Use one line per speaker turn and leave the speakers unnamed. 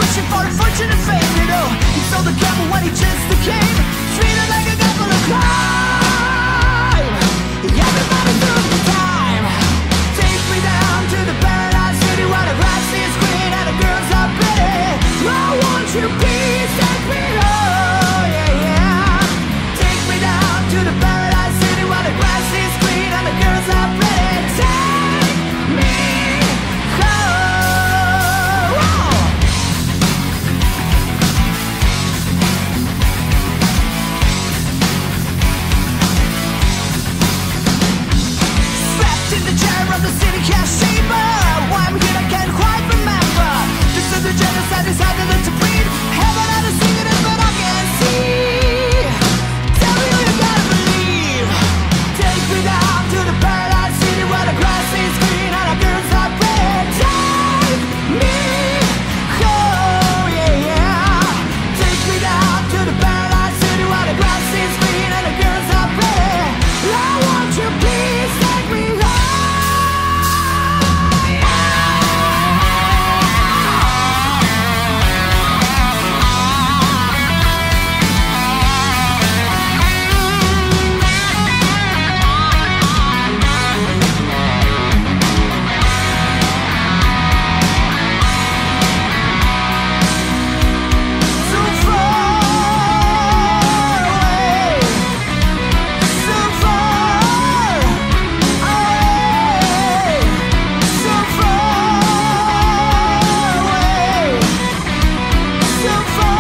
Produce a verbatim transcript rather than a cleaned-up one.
wishing for a fortune and fame, you know. He sold the gamble when he just became treated like a guy full of crime. Everybody took the time. Take me down to the paradise city where the grass is green and the girls are pretty. Oh, won't you please take me home, yeah, yeah. Take me down to the paradise city where the grass is green and the girls are pretty. Take me home. Whoa. Strapped in the chair of the city cash chamber. Why I'm here I can't quite remember. This is the genocide decided to breed. Heaven had a secret but I can't see. Tell me who you gotta believe. Take me down to the paradise city where the grass is green and the girls are pretty. Take me home, yeah, yeah. Take me down to the paradise city where the grass is green and the girls are pretty. I want you please take me home. So far away, so far away, so far away, so far